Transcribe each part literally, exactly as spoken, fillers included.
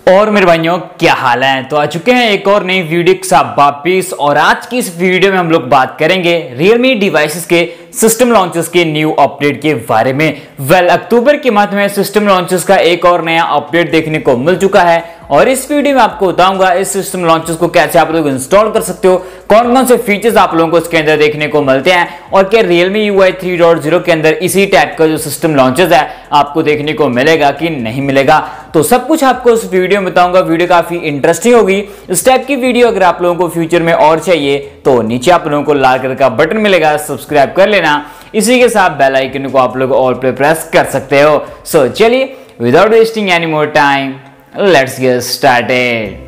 और मेरे भाइयों क्या हाल है। तो आ चुके हैं एक और नई वीडियो के साथ वापिस। और आज की इस वीडियो में हम लोग बात करेंगे Realme डिवाइसेस के सिस्टम लॉन्चेस के न्यू अपडेट के बारे में। वेल well, अक्टूबर के मंथ में सिस्टम लॉन्चेस का एक और नया अपडेट देखने को मिल चुका है और इस वीडियो में आपको बताऊंगा इस सिस्टम लॉन्चेस को कैसे आप लोग इंस्टॉल कर सकते हो, कौन कौन से फीचर्स आप लोगों को इसके अंदर देखने को मिलते हैं और क्या Realme U I three point zero के अंदर इसी टाइप का जो सिस्टम लॉन्चेस है आपको देखने को मिलेगा कि नहीं मिलेगा। तो सब कुछ आपको इस वीडियो में बताऊंगा। वीडियो काफी इंटरेस्टिंग होगी। इस टाइप की वीडियो अगर आप लोगों को फ्यूचर में और चाहिए तो नीचे आप लोगों को लाल कलर का बटन मिलेगा, सब्सक्राइब कर लेना। इसी के साथ बेल आइकन को आप लोग ऑल पे प्रेस कर सकते हो। सो चलिए without wasting any more time let's get started.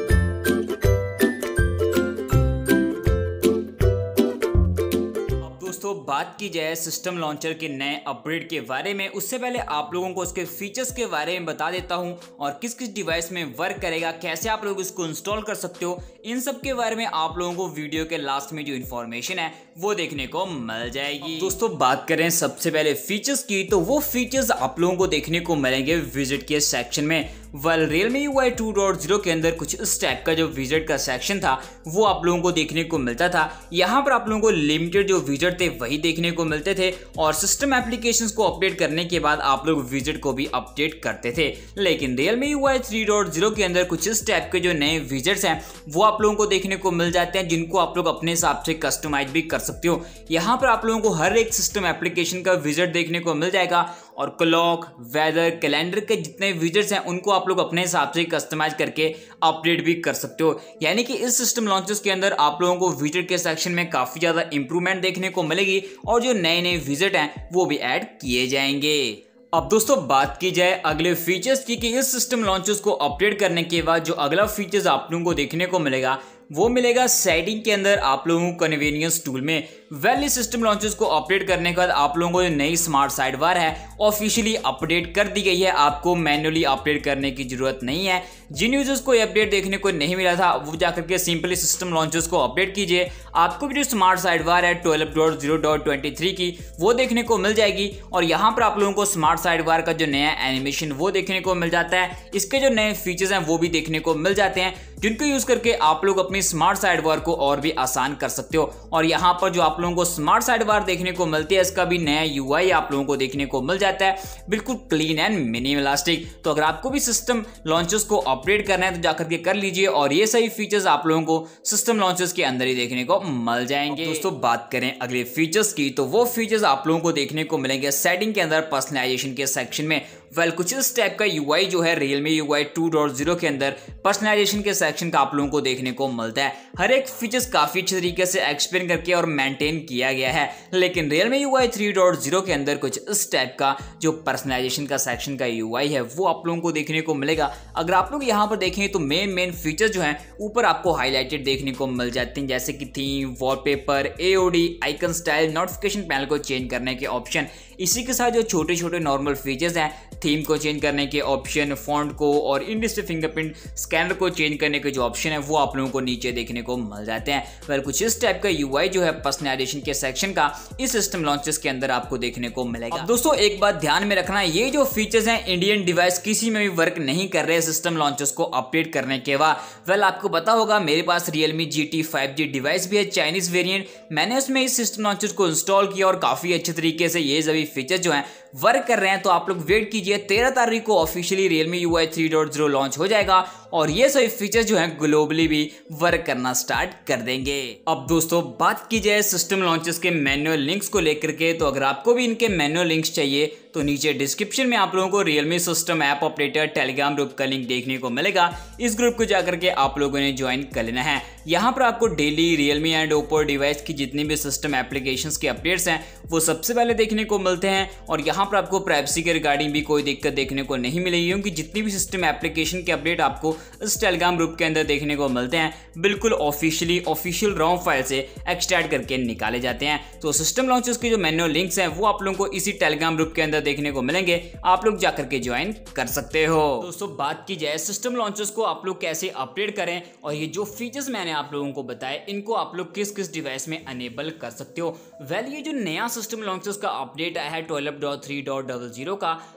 दोस्तों बात की जाए सिस्टम लॉन्चर के नए अपडेट के बारे में, उससे पहले आप लोगों को उसके फीचर्स के बारे में बता देता हूं और किस किस डिवाइस में वर्क करेगा, कैसे आप लोग इसको इंस्टॉल कर सकते हो, इन सब के बारे में आप लोगों को वीडियो के लास्ट में जो इन्फॉर्मेशन है वो देखने को मिल जाएगी। दोस्तों बात करें सबसे पहले फीचर्स की, तो वो फीचर्स आप लोगों को देखने को मिलेंगे विजिट के सेक्शन में। Well Realme U I two point zero के अंदर कुछ इस टाइप का जो विजिट का सेक्शन था वो आप लोगों को देखने को मिलता था। यहाँ पर आप लोगों को लिमिटेड जो विजिट थे वही देखने को मिलते थे और सिस्टम एप्लीकेशंस को अपडेट करने के बाद आप लोग विजिट को भी अपडेट करते थे। लेकिन Realme U I three point zero के अंदर कुछ इस टाइप के जो नए विजिट्स हैं वो आप लोगों को देखने को मिल जाते हैं, जिनको आप लोग अपने हिसाब से कस्टमाइज भी कर सकते हो। यहाँ पर आप लोगों को हर एक सिस्टम एप्लीकेशन का विजिट देखने को मिल जाएगा और क्लॉक, वेदर, कैलेंडर के जितने विजिट्स हैं उनको आप लोग अपने हिसाब से कस्टमाइज करके अपडेट भी कर सकते हो। यानी कि इस सिस्टम लॉन्चेस के अंदर आप लोगों को विजिट के सेक्शन में काफी ज्यादा इंप्रूवमेंट देखने को मिलेगी और जो नए नए विजिट हैं वो भी ऐड किए जाएंगे। अब दोस्तों बात की जाए अगले फीचर्स की कि इस सिस्टम लॉन्चेस को अपडेट करने के बाद जो अगला फीचर्स आप लोगों को देखने को मिलेगा वो मिलेगा सेटिंग के अंदर आप लोगों को कन्वीनियंस टूल में। वेल इस सिस्टम लॉन्चेस को अपडेट करने के बाद आप लोगों को जो नई स्मार्ट साइड बार है ऑफिशियली अपडेट कर दी गई है। आपको मैन्युअली अपडेट करने की जरूरत नहीं है। जिन यूजर्स को ये अपडेट देखने को नहीं मिला था वो जाकर के सिंपली सिस्टम लॉन्चेस को अपडेट कीजिए। आपको भी जो स्मार्ट साइड बार है twelve point zero point twenty three की वो देखने को मिल जाएगी और यहाँ पर आप लोगों को स्मार्ट साइड बार का जो नया एनिमेशन वो देखने को मिल जाता है। इसके जो नए फीचर्स हैं वो भी देखने को मिल जाते हैं, जिनको यूज करके आप लोग अपनी स्मार्ट साइड बार को और भी आसान कर सकते हो। और यहाँ पर जो आप लोगों को स्मार्ट साइड बार देखने को मिलती है इसका भी नया यूआई आप लोगों को देखने को मिल जाता है, बिल्कुल क्लीन एंड मिनिमलिस्टिक। तो अगर आपको भी सिस्टम लॉन्चेस को अपडेट करना है तो जाकर के कर लीजिए और ये सही फीचर्स आप लोगों को सिस्टम लॉन्चेस के अंदर ही देखने को मिल जाएंगे। दोस्तों बात करें अगले फीचर्स की, तो वो फीचर्स आप लोगों को देखने को मिलेंगे सेटिंग के अंदर पर्सनलाइजेशन के सेक्शन में। वेल well, कुछ इस टाइप का यूआई जो है Realme U I two point zero के अंदर पर्सनलाइजेशन के सेक्शन का आप लोगों को देखने को मिलता है। हर एक फीचर्स काफी अच्छे तरीके से एक्सप्लेन करके और मेंटेन किया गया है। लेकिन Realme U I three point zero के अंदर कुछ इस टाइप का जो पर्सनलाइजेशन का सेक्शन का यूआई है वो आप लोगों को देखने को मिलेगा। अगर आप लोग यहाँ पर देखें तो मेन मेन फीचर्स जो हैं ऊपर आपको हाईलाइटेड देखने को मिल जाते हैं, जैसे कि theme, wallpaper, AOD, icon style, notification panel को चेंज करने के ऑप्शन। इसी के साथ जो छोटे छोटे नॉर्मल फीचर्स हैं, थीम को चेंज करने के ऑप्शन, फॉन्ट को और इन डिस्प्ले फिंगरप्रिंट स्कैनर को चेंज करने के जो ऑप्शन है वो आप लोगों को नीचे देखने को मिल जाते हैं। वेल कुछ इस टाइप का यूआई जो है पर्सनलाइजेशन के सेक्शन का इस सिस्टम लॉन्चेस के अंदर आपको देखने को मिलेगा। अब दोस्तों एक बात ध्यान में रखना, ये जो फीचर्स हैं इंडियन डिवाइस किसी में भी वर्क नहीं कर रहे सिस्टम लॉन्चेस को अपडेट करने के बाद। वेल आपको पता होगा मेरे पास Realme G T five G device भी है, चाइनीज वेरिएंट। मैंने उसमें इस सिस्टम लॉन्चेस को इंस्टॉल किया और काफी अच्छे तरीके से ये सभी फीचर्स जो हैं वर्क कर रहे हैं। तो आप लोग वेट कीजिए, तेरह तारीख को officially Realme U I three point zero launch हो जाएगा और ये सभी फीचर्स जो हैं ग्लोबली भी वर्क करना स्टार्ट कर देंगे। अब दोस्तों बात की जाए सिस्टम लॉन्चेस के मैनुअल लिंक्स को लेकर के, तो अगर आपको भी इनके मैनुअल लिंक्स चाहिए तो नीचे डिस्क्रिप्शन में आप लोगों को Realme system app operator Telegram group का लिंक देखने को मिलेगा। इस ग्रुप को जाकर के आप लोगों ने ज्वाइन कर लेना है। यहाँ पर आपको daily Realme and Oppo device की जितनी भी सिस्टम एप्लीकेशंस के अपडेट्स हैं वो सबसे पहले देखने को मिलते हैं और यहाँ पर आपको प्राइवेसी के रिगार्डिंग भी कोई दिक्कत देखने को नहीं मिलेगी, क्योंकि जितनी भी सिस्टम एप्लीकेशन के अपडेट आपको इस टेलीग्राम ग्रुप के अंदर देखने को मिलते हैं बिल्कुल ऑफिशियली ऑफिशियल रॉम फाइल से एक्सट्रैक्ट करके निकाले जाते हैं। तो सिस्टम लॉन्चेस के जो मैनुअल लिंक्स हैं वो आप लोगों को इसी टेलीग्राम ग्रुप के अंदर देखने को मिलेंगे, आप लोग जाकर के ज्वाइन कर सकते हो। दोस्तों बात की जाए सिस्टम लॉन्चेस को आप लोग कैसे अपडेट करें और ये जो फीचर्स मैंने आप लोगों को बताए इनको आप लोग किस किस डिवाइस में अनेबल कर सकते हो। वेल ये जो नया सिस्टम लॉन्चेस का अपडेट आया है twelve point three point zero का,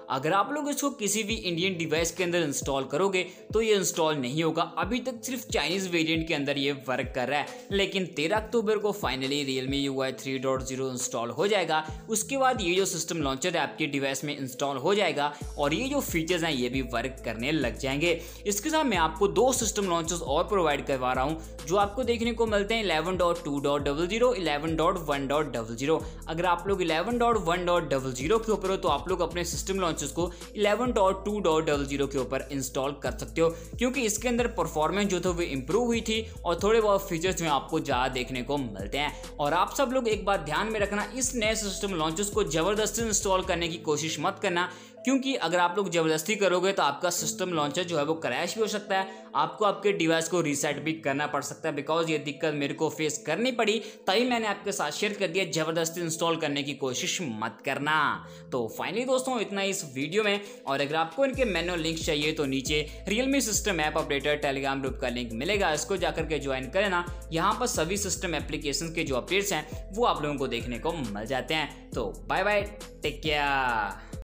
अगर आप लोग इसको किसी भी इंडियन डिवाइस के अंदर इंस्टॉल करोगे तो ये इंस्टॉल नहीं होगा। अभी तक सिर्फ चाइनीज वेरिएंट के अंदर ये वर्क कर रहा है, लेकिन तेरह अक्टूबर को finally Realme U I three point zero install हो जाएगा। उसके बाद ये जो सिस्टम लॉन्चर है आपके डिवाइस में इंस्टॉल हो जाएगा और ये जो फीचर्स हैं ये भी वर्क करने लग जाएंगे। इसके साथ मैं आपको दो सिस्टम लॉन्चर्स और प्रोवाइड करवा रहा हूँ जो आपको देखने को मिलते हैं eleven point two point zero zero, eleven point one point zero zero. अगर आप लोग eleven point one point zero zero के ऊपर हो तो आप लोग अपने सिस्टम लॉन्चर्स को eleven point two point zero zero के ऊपर इंस्टॉल कर सकते हो, क्योंकि इसके अंदर परफॉर्मेंस जो था वो इंप्रूव हुई थी और थोड़े बहुत फीचर्स जो आपको ज़्यादा देखने को मिलते हैं। और आप सब लोग एक बात ध्यान में रखना, इस नए सिस्टम लॉन्चर्स को जबरदस्ती इंस्टॉल करने की कोशिश मत करना, क्योंकि अगर आप लोग जबरदस्ती करोगे तो आपका सिस्टम लॉन्चर जो है वो क्रैश भी हो सकता है, आपको आपके डिवाइस को रीसेट भी करना पड़ सकता है। बिकॉज ये दिक्कत मेरे को फेस करनी पड़ी, तभी मैंने आपके साथ शेयर कर दिया, जबरदस्ती इंस्टॉल करने की कोशिश मत करना। तो फाइनली दोस्तों इतना इस वीडियो में, और अगर आपको इनके मैनुअल लिंक चाहिए तो नीचे Realme system app updater Telegram group का लिंक मिलेगा, इसको जाकर के ज्वाइन करें ना। यहाँ पर सभी सिस्टम एप्लीकेशन के जो अपडेट्स हैं वो आप लोगों को देखने को मिल जाते हैं। तो बाय बाय, टेक केयर।